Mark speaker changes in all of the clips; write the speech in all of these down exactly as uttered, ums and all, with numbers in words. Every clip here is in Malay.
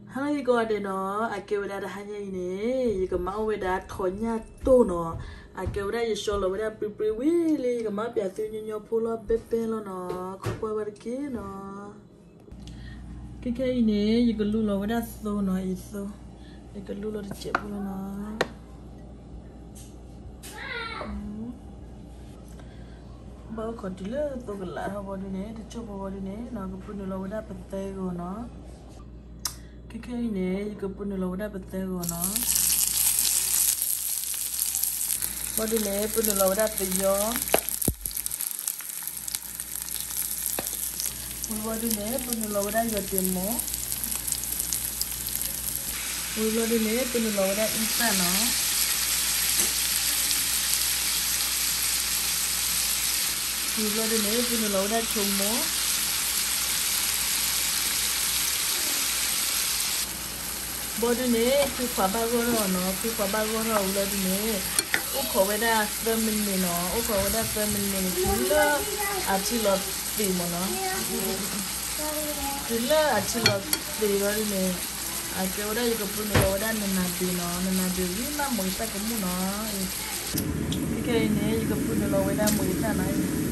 Speaker 1: Halo igo ade no, ake udah ada hanya ini, igo mau udah tonya tuh no, ake udah yesolo udah pripri wili, igo mau biasa nyonya pulo bebe lo no, koko berki no. Keke ini, igo lulo udah so no iso, igo lulo dicek pulo no. Bawa kau dulu tu gelar apa di ni, dicoba apa di ni, nak pun lulo udah petai go no. Keke ini, igo pun lulo udah petai go no. Body ne pun lulo udah peyo. Body ne pun lulo udah jatimo. Body ne pun lulo udah ikan no. Body ne pun lulo udah cuma. Body ne tu kuaba goro no, tu kuaba goro body ne. Uko weda family no, uko weda family kila achilo primo no. Kila achilo primo ne. Ake weda yuko puno weda nanabi no, nanabi wima moita kamu no. Ike ini yuko puno weda moita na.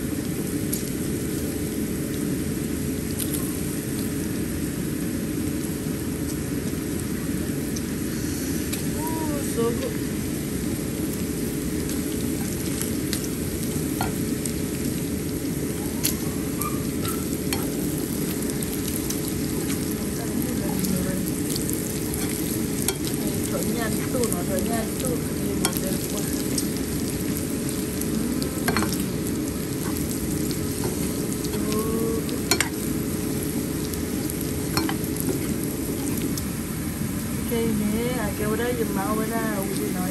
Speaker 1: Ooh, so good. Ini agak udah jemau udah udah noi.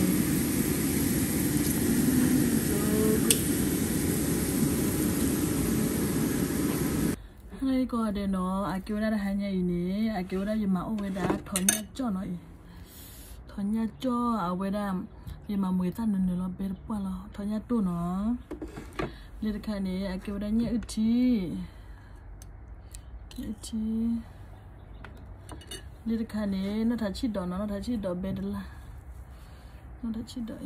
Speaker 1: Hai kau ada no, agak udah hanya ini, agak udah jemau udah thonya co noi. Thonya co, udah jemau muita nunde lo berapa lo, thonya tu no. Lihat kan ni, agak udahnya uci, uci. Lihat kan ni, nak taci do, nak taci do bedlah, nak taci do.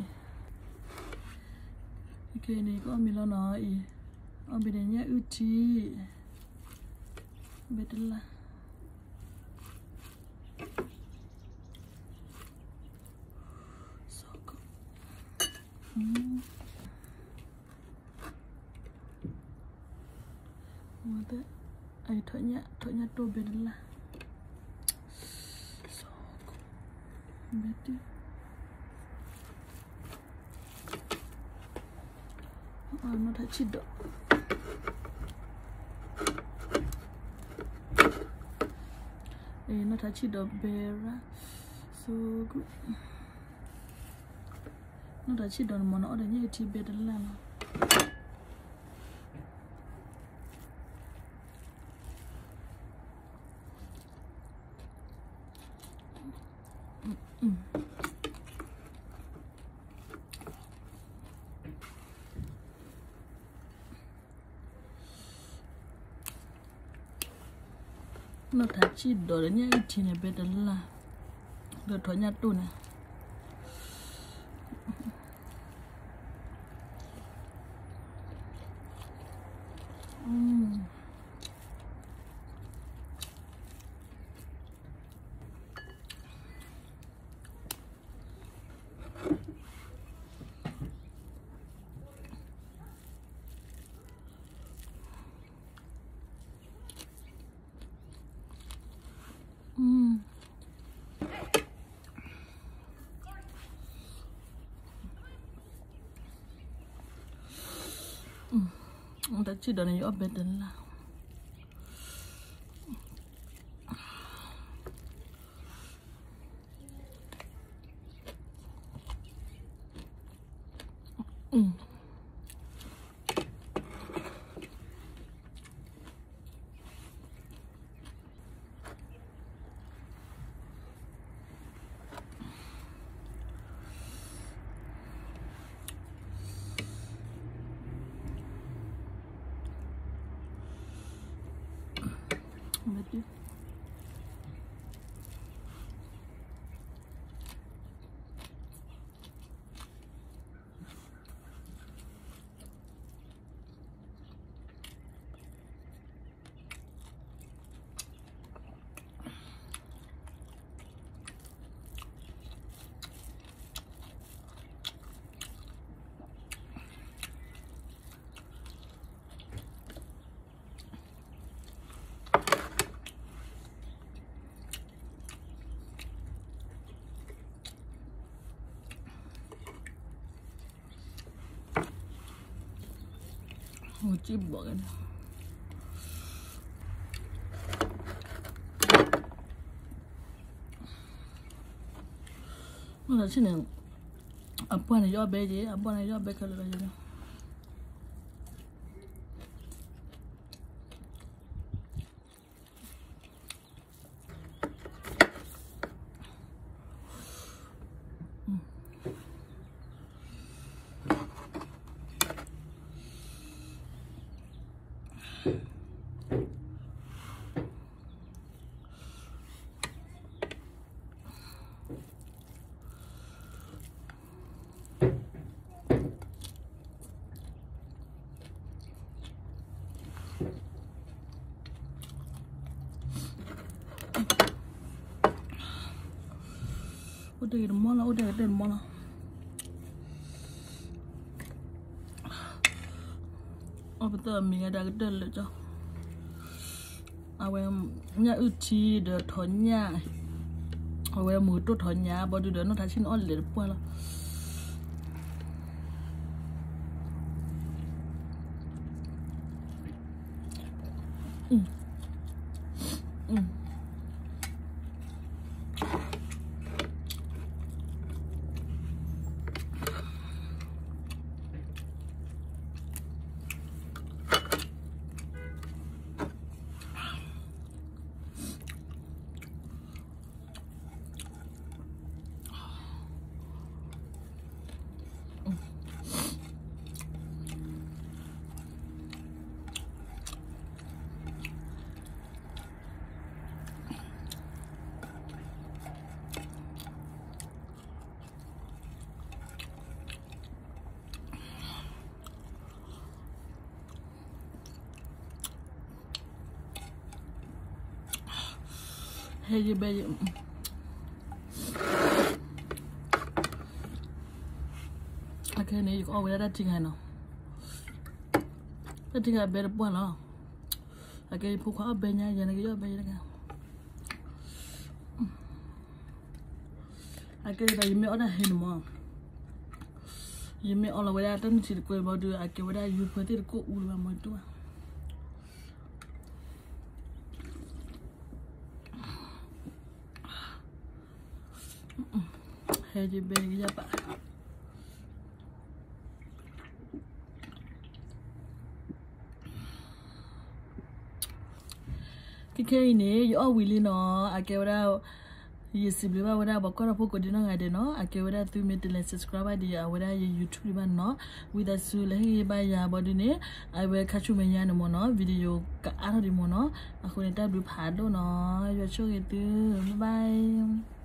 Speaker 1: Oke ni kau ambil no i, ambilnya uci, bedlah. Sok. Hmm. Mata, ay thonya, thonya tu bedlah. Berarti oh, no tak cidok eh, no tak cidok bera so good no tak cidok mana orangnya itu beda lah mm. Nó thật chi đồ đấy nhá, thì này bây giờ là được thôi nhá tu này. Mm. Mm. Mm. Đã chỉ đồ này ở bên đây là mm. Berarti 我记不了了。我那现在，阿婆那要白的，阿婆那要白可了了。Udah gitu mana, udah gitu mana. Oh betul, mình ada cái đơn lại cho. À vậy nhà ưu chi được thổi nhà. À vậy mùi tốt thổi nhà, bao nhiêu đứa nó thấy xin on lại qua là. Ừ. Ừ. Hey, you better. Okay, này có ai đã chỉnh hay nào? Đã chỉnh hay bé được bao lâu? Okay, phụ khoa bé nha, giờ này cái bé này. Okay, bây giờ mình ở đây hình mà. Giờ mình ở là bây giờ tao chỉ coi bao nhiêu, okay, bây giờ YouTube thì có ưu mà mọi thứ. Hey, you better get up. Cái cây này, yo Willie nó, à kêu đâu, yes, bây giờ bây bao con phụ cái nó ngay đấy nó, à kêu đâu tụi mình tên subscribe đi, à bây giờ YouTube đi nó, với đã su lấy bây giờ bao nhiêu này, à bây giờ catch mình nha nó, video cả anh đi nó, àคนในใต้ดูผ่านด้วยเนาะ อย่าช่วยกันตื้อ bye bye